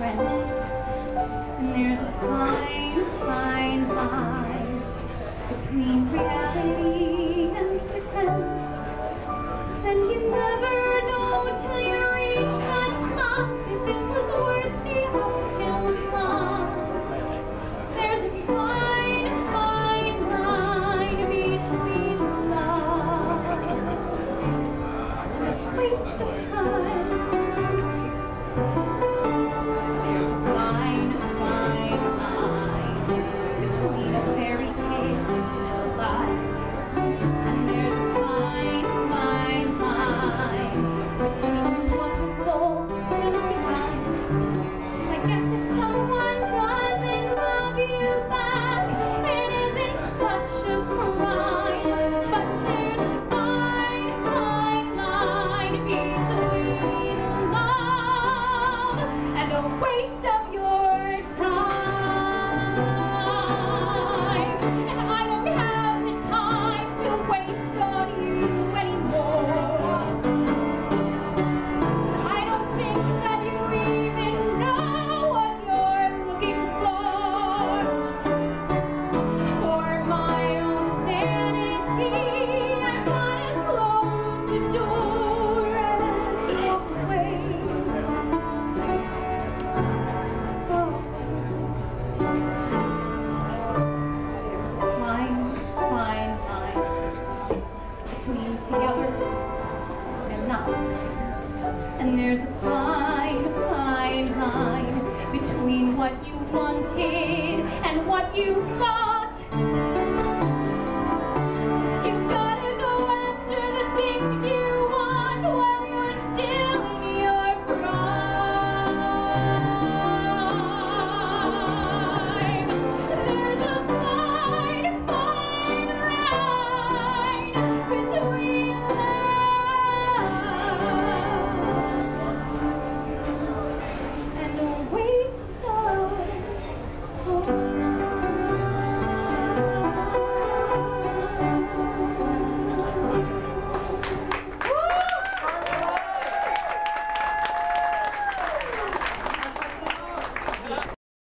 friend. And there's a fine, fine line between reality and pretend. And you never know till you reach that top if it was worth the uphill climb. There's a fine, fine line between love and a waste of time. There's a fine, fine line between a fairy tale and a lie. And there's a fine, fine line between wonderful and behind. I guess if someone doesn't love you back, it isn't such a crime. But there's a fine, fine line between love and a waste of your time. And I don't have the time to waste on you anymore. I don't think that you even know what you're looking for. For my own sanity, I've gotta close the door and walk away. Oh. Fine, fine line between together and not. And there's a fine, fine line between what you wanted and what you thought.